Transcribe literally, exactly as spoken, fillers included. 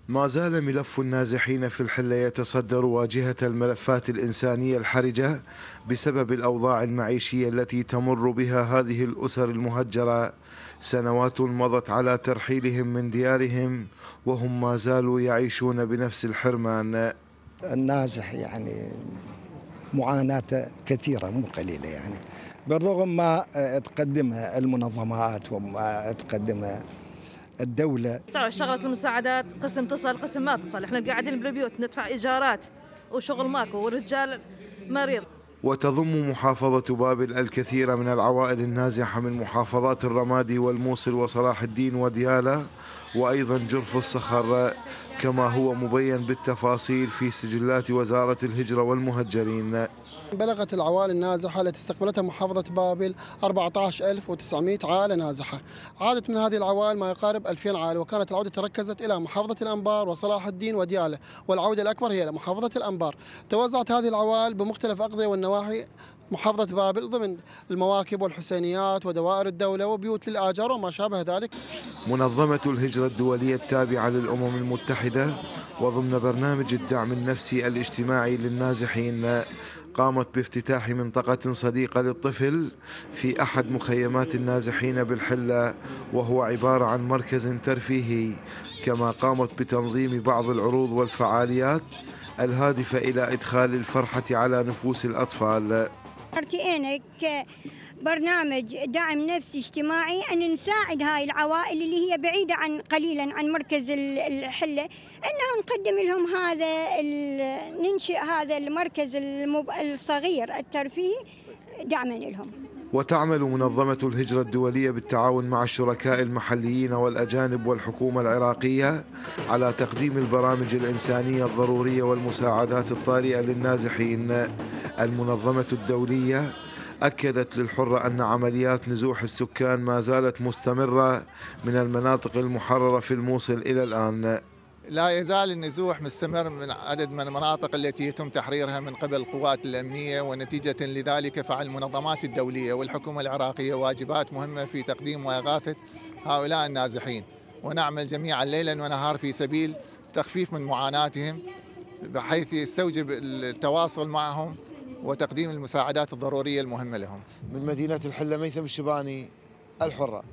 ما زال ملف النازحين في الحلة يتصدر واجهة الملفات الإنسانية الحرجة بسبب الأوضاع المعيشية التي تمر بها هذه الأسر المهجرة. سنوات مضت على ترحيلهم من ديارهم وهم ما زالوا يعيشون بنفس الحرمان. النازح يعني معاناة كثيرة مو قليلة، يعني بالرغم ما تقدمها المنظمات وما تقدمها الدولة. اشتغلت المساعدات قسم تصل قسم ما تصل، احنا قاعدين بالبيوت ندفع ايجارات وشغل ماكو والرجال مريض. وتضم محافظة بابل الكثير من العوائل النازحة من محافظات الرمادي والموصل وصلاح الدين وديالى وأيضا جرف الصخر، كما هو مبين بالتفاصيل في سجلات وزارة الهجرة والمهجرين. بلغت العوائل النازحة التي استقبلتها محافظة بابل أربعة عشر ألف وتسعمئة عائلة نازحة. عادت من هذه العوائل ما يقارب ألفين عائلة، وكانت العودة تركزت إلى محافظة الأنبار وصلاح الدين وديالى، والعودة الأكبر هي لمحافظة الأنبار. توزعت هذه العوائل بمختلف أقضية والنواحي محافظة بابل ضمن المواكب والحسينيات ودوائر الدولة وبيوت للآجار وما شابه ذلك. منظمة الهجرة الدولية التابعة للأمم المتحدة وضمن برنامج الدعم النفسي الاجتماعي للنازحين قامت بافتتاح منطقة صديقة للطفل في أحد مخيمات النازحين بالحلة، وهو عبارة عن مركز ترفيهي، كما قامت بتنظيم بعض العروض والفعاليات الهادفة إلى إدخال الفرحة على نفوس الأطفال. ارتئينا كبرنامج دعم نفسي اجتماعي أن نساعد هاي العوائل اللي هي بعيدة عن قليلا عن مركز الحلة، أنه نقدم لهم هذا ننشئ هذا المركز الصغير الترفيهي دعما لهم. وتعمل منظمة الهجرة الدولية بالتعاون مع الشركاء المحليين والأجانب والحكومة العراقية على تقديم البرامج الإنسانية الضرورية والمساعدات الطارئة للنازحين. المنظمة الدولية أكدت للحرة أن عمليات نزوح السكان ما زالت مستمرة من المناطق المحررة في الموصل إلى الآن. لا يزال النزوح مستمر من عدد من المناطق التي يتم تحريرها من قبل القوات الأمنية، ونتيجة لذلك فعل المنظمات الدولية والحكومة العراقية واجبات مهمة في تقديم وإغاثة هؤلاء النازحين، ونعمل جميعا ليلا ونهار في سبيل تخفيف من معاناتهم بحيث يستوجب التواصل معهم وتقديم المساعدات الضرورية المهمة لهم. من مدينة الحلة ميثم الشباني، الحرة.